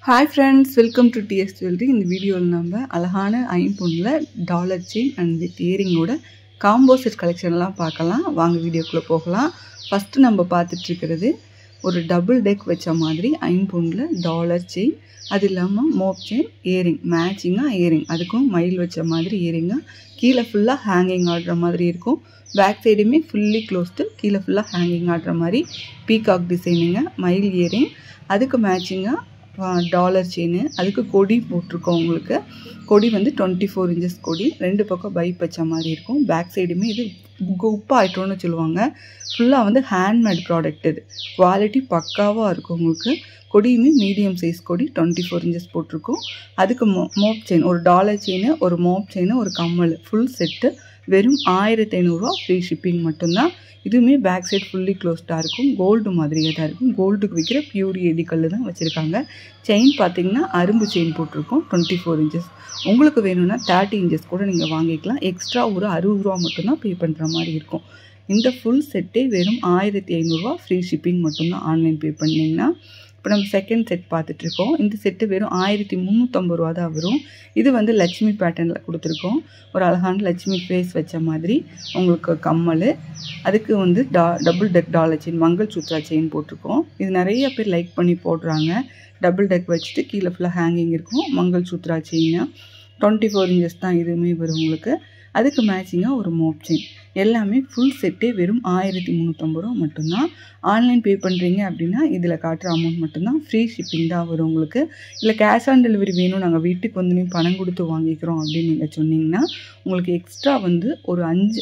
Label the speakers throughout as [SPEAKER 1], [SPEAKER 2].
[SPEAKER 1] Hi friends, welcome to TS Jewellery. In the video நம்ம அழகான ஐம்பொன்ல dollar chain and with earring ஓட combo set கலெக்ஷன்லாம் பார்க்கலாம். வாங்க வீடியோக்குள்ள போகலாம். ஃபர்ஸ்ட் நம்ம பார்த்துட்டு இருக்கிறது ஒரு டபுள் டெக் வச்ச மாதிரி ஐம்பொன்ல டாலர் செயின், அது இல்லாமல் மோப் செயின், இயரிங் மேட்சிங்காக இயரிங், அதுக்கும் மயில் வச்ச மாதிரி இயரிங்காக கீழே ஃபுல்லாக ஹேங்கிங் ஆடுற மாதிரி இருக்கும். பேக் சைடுமே ஃபுல்லி க்ளோஸ்டு, கீழே ஃபுல்லாக ஹேங்கிங் ஆடுற மாதிரி பீகாக் டிசைனிங்க, மயில் இயரிங், அதுக்கு மேட்சிங்காக டாலர் செயின், அதுக்கு கொடி போட்டிருக்கோம். உங்களுக்கு கொடி வந்து 24 inches கொடி, ரெண்டு பக்கம் பைப் வச்ச மாதிரி இருக்கும். பேக் சைடுமே இது உப்பு ஆயிட்டோன்னு சொல்லுவாங்க. ஃபுல்லாக வந்து ஹேண்ட்மேட் ப்ராடக்ட், இது குவாலிட்டி பக்காவாக இருக்கும். உங்களுக்கு கொடியுமே மீடியம் சைஸ் கொடி 24 inches போட்டிருக்கோம். அதுக்கு மோப் செயின், ஒரு டாலர் செயின், ஒரு மோப் செயின், ஒரு கம்மல், ஃபுல் செட்டு வெறும் 1500 ஃப்ரீ ஷிப்பிங் மட்டும்தான். இதுவுமே பேக் சைட் ஃபுல்லி க்ளோஸ்டாக இருக்கும். கோல்டு மாதிரியே தான் இருக்கும். கோல்டுக்கு விற்கிற பியூர் எடி கல் தான் வச்சுருக்காங்க. செயின் பார்த்திங்கன்னா அரும்பு செயின் போட்டிருக்கோம் 24 inches. உங்களுக்கு வேணும்னா 30 inches கூட நீங்கள் வாங்கிக்கலாம். எக்ஸ்ட்ரா ஒரு 60 ரூபா மட்டும்தான் பே பண்ணுற மாதிரி இருக்கும். இந்த ஃபுல் செட்டே வெறும் 1500 ஃப்ரீ ஷிப்பிங் மட்டும்தான் ஆன்லைன் பே பண்ணிங்கன்னா. இப்போ நம்ம செகண்ட் செட் பார்த்துட்ருக்கோம். இந்த செட்டு வெறும் 1350 ரூபா தான் வரும். இது வந்து லட்சுமி பேட்டர்னில் கொடுத்துருக்கோம். ஒரு அழகான லட்சுமி ஃபேஸ் வச்ச மாதிரி உங்களுக்கு கம்மல், அதுக்கு வந்து double deck dollar chain, mangalsutra chain போட்டிருக்கோம். இது நிறைய பேர் லைக் பண்ணி போடுறாங்க. டபுள் டெக் வச்சுட்டு கீழே ஃபுல்லாக ஹேங்கிங் இருக்கும். மங்கள் சூத்ரா செயின் 24 inches தான் இதுவுமே வரும் உங்களுக்கு. அதுக்கு மேட்சிங்காக ஒரு மோப் செயின், எல்லாமே ஃபுல் செட்டே வெறும் 1350 ரூபா மட்டும்தான். ஆன்லைன் பே பண்ணுறீங்க அப்படின்னா இதில் காட்டுற அமௌண்ட் மட்டும்தான், ஃப்ரீ ஷிப்பிங் தான் வரும் உங்களுக்கு. இல்லை கேஷ் ஆன் டெலிவரி வேணும், நாங்கள் வீட்டுக்கு வந்து பணம் கொடுத்து வாங்கிக்கிறோம் அப்படின்னு நீங்கள் சொன்னீங்கன்னா உங்களுக்கு எக்ஸ்ட்ரா வந்து ஒரு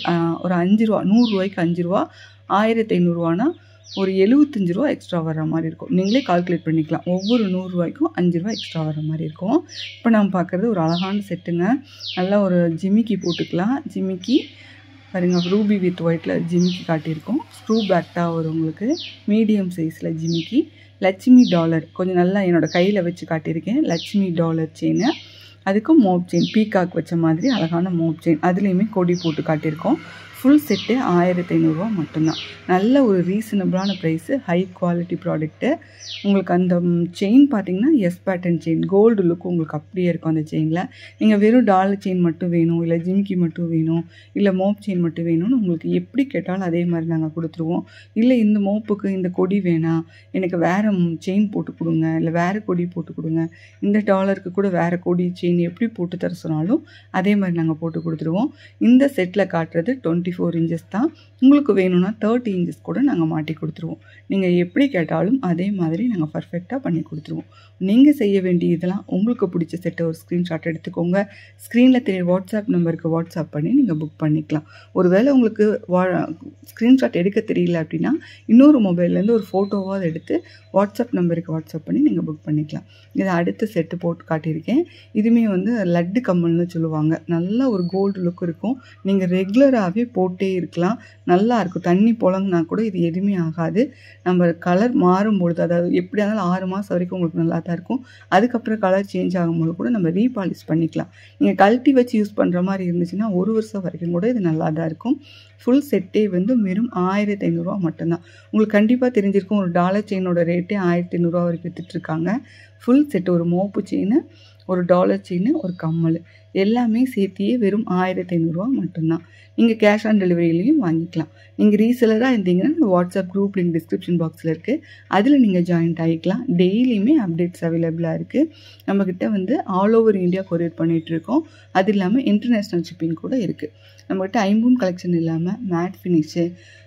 [SPEAKER 1] 5 ரூபா, 100 ரூபாய்க்கு 5 ரூபா, 1500 ரூபானா ஒரு 75 ரூபா எக்ஸ்ட்ரா வர்ற மாதிரி இருக்கும். நீங்களே கால்குலேட் பண்ணிக்கலாம். ஒவ்வொரு 100 ரூபாய்க்கும் 5 ரூபா எக்ஸ்ட்ரா வர்ற மாதிரி இருக்கும். இப்போ நம்ம பார்க்குறது ஒரு அழகான செட்டுங்க. நல்லா ஒரு ஜிமிக்கி போட்டுக்கலாம். ஜிமிக்கி பாருங்கள், ரூபி வித் ஒயிட்டில் ஜிமிக்கி காட்டியிருக்கோம். ஸ்க்ரூ பேக்டாக வரும் உங்களுக்கு. மீடியம் சைஸில் ஜிமிக்கி, லட்சுமி டாலர் கொஞ்சம் நல்லா என்னோடய கையில் வச்சு காட்டியிருக்கேன். லட்சுமி டாலர் செயின், அதுக்கும் மோப் செயின் பீகாக் வச்ச மாதிரி அழகான மோப் செயின், அதுலேயுமே கொடி போட்டு காட்டியிருக்கோம். ஃபுல் செட்டு 1500 ரூபா மட்டும்தான். நல்ல ஒரு ரீசனபிளான ப்ரைஸு, ஹை குவாலிட்டி ப்ராடக்ட்டு. உங்களுக்கு அந்த செயின் பார்த்திங்கன்னா S pattern chain, gold look உங்களுக்கு அப்படியே இருக்கும் அந்த செயினில். நீங்கள் வெறும் டாலர் செயின் மட்டும் வேணும், இல்லை ஜிமிக்கி மட்டும் வேணும், இல்லை மோப் செயின் மட்டும் வேணும்னு உங்களுக்கு எப்படி கேட்டாலும் அதே மாதிரி நாங்கள் கொடுத்துருவோம். இல்லை இந்த மோப்புக்கு இந்த கொடி வேணாம், எனக்கு வேறு செயின் போட்டு கொடுங்க, இல்லை வேறு கொடி போட்டு கொடுங்க, இந்த டாலருக்கு கூட வேறு கொடி செயின் எப்படி போட்டு தர சொன்னாலும் அதே மாதிரி நாங்கள் போட்டு கொடுத்துருவோம். இந்த செட்டில் காட்டுறது 24 inches தான். உங்களுக்கு வேணும்னா 30 inches கூட நாங்கள் மாட்டி கொடுத்துருவோம். நீங்கள் எப்படி கேட்டாலும் அதே மாதிரி நாங்கள் பர்ஃபெக்டாக பண்ணி கொடுத்துருவோம். நீங்கள் செய்ய வேண்டிய இதெல்லாம் உங்களுக்கு பிடிச்ச செட்டை ஒரு ஸ்க்ரீன்ஷாட் எடுத்துக்கோங்க. ஸ்க்ரீனில் தெரிய வாட்ஸ்அப் நம்பருக்கு வாட்ஸ்அப் பண்ணி நீங்கள் புக் பண்ணிக்கலாம். ஒருவேளை உங்களுக்கு ஸ்க்ரீன்ஷாட் எடுக்க தெரியல அப்படின்னா இன்னொரு மொபைல்லேருந்து ஒரு ஃபோட்டோவாக எடுத்து வாட்ஸ்அப் நம்பருக்கு வாட்ஸ்அப் பண்ணி நீங்கள் புக் பண்ணிக்கலாம். இதை அடுத்த செட்டு போட்டு காட்டியிருக்கேன். இதுவுமே வந்து லட்டு கம்மல்னு சொல்லுவாங்க. நல்ல ஒரு கோல்டு லுக் இருக்கும். நீங்கள் ரெகுலராகவே போட்டே இருக்கலாம். நல்லா இருக்கும். தண்ணி புழங்கினா கூட இது எதுவுமே ஆகாது. நம்ம கலர் மாறும்பொழுது, அதாவது எப்படியா இருந்தாலும் 6 மாதம் வரைக்கும் உங்களுக்கு நல்லா தான் இருக்கும். அதுக்கப்புறம் கலர் சேஞ்ச் ஆகும்போது கூட நம்ம ரீபாலிஷ் பண்ணிக்கலாம். நீங்கள் கழட்டி வச்சு யூஸ் பண்ணுற மாதிரி இருந்துச்சுன்னா 1 வருஷம் வரைக்கும் கூட இது நல்லா தான் இருக்கும். ஃபுல் செட்டே வந்து வெறும் 1500 ரூபா மட்டும்தான். உங்களுக்கு கண்டிப்பாக தெரிஞ்சிருக்கும், ஒரு டாலர் செயினோட ரேட்டே 1500 ரூபா வரைக்கும் விற்றுட்ருக்காங்க. ஃபுல் செட்டு, ஒரு மோப்பு செயின், ஒரு டாலர் செயின், ஒரு கம்மல், எல்லாமே சேர்த்தியே வெறும் 1500 ரூபா மட்டும்தான். நீங்கள் கேஷ் ஆன் டெலிவரியிலையும் வாங்கிக்கலாம். நீங்கள் ரீசெல்லராக இருந்தீங்கன்னா வாட்ஸ்அப் குரூப் லிங்க் டிஸ்கிரிப்ஷன் பாக்ஸில் இருக்குது, அதில் நீங்கள் ஜாயின்ட் ஆகிக்கலாம். டெய்லியுமே அப்டேட்ஸ் அவைலபிளாக இருக்குது. நம்மக்கிட்ட வந்து ஆல் ஓவர் இந்தியா கொரியர் பண்ணிகிட்ருக்கோம். அது இல்லாமல் இன்டர்நேஷ்னல் ஷிப்பிங் கூட இருக்குது. நம்மக்கிட்ட ஐம்பூன் கலெக்ஷன் இல்லாமல் matte finish,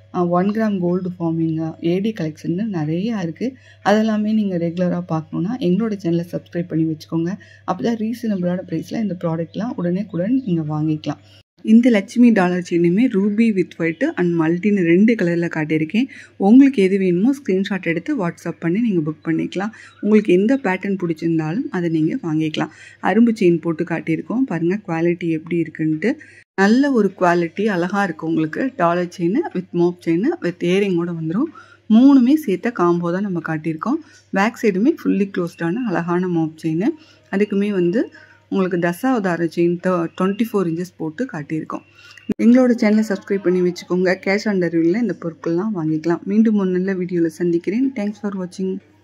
[SPEAKER 1] 1 gram gold forming, AD கலெக்ஷன்னு நிறையா இருக்குது. அதெல்லாமே நீங்கள் ரெகுலராக பார்க்கணுன்னா எங்களோட சேனலை சப்ஸ்கிரைப் பண்ணி வச்சுக்கோங்க. அப்போ தான் ரீசனபிளான ப்ரைஸில் இந்த ப்ராடக்ட்லாம் உடனே நீங்கள் வாங்கிக்கலாம். இந்த லட்சுமி டாலர் செயினுமே ரூபி வித் ஒயிட்டு அண்ட் மல்டின்னு 2 கலரில் காட்டியிருக்கேன். உங்களுக்கு எது வேணுமோ ஸ்க்ரீன்ஷாட் எடுத்து வாட்ஸ்அப் பண்ணி நீங்கள் புக் பண்ணிக்கலாம். உங்களுக்கு எந்த பேட்டர்ன் பிடிச்சிருந்தாலும் அதை நீங்கள் வாங்கிக்கலாம். அரும்பு செயின் போட்டு காட்டியிருக்கோம். பாருங்கள் குவாலிட்டி எப்படி இருக்குன்ட்டு. நல்ல ஒரு குவாலிட்டி, அழகாக இருக்கும் உங்களுக்கு. Dollar chain with mop chain with இயரிங்கோடு வந்துடும். 3மே சேர்த்த காம்போ தான் நம்ம காட்டியிருக்கோம். பேக் சைடுமே ஃபுல்லி க்ளோஸ்டான அழகான மோப் செயின், அதுக்குமே வந்து உங்களுக்கு தசாவதார செயின் 24 inches போட்டு காட்டியிருக்கோம். எங்களோட சேனலை சப்ஸ்கிரைப் பண்ணி வச்சுக்கோங்க. கேஷ் ஆன் டெலிவரியில் இந்த பொருட்கள்லாம் வாங்கிக்கலாம். மீண்டும் ஒரு நல்ல வீடியோவில் சந்திக்கிறேன். தேங்க்ஸ் ஃபார் வாட்சிங்.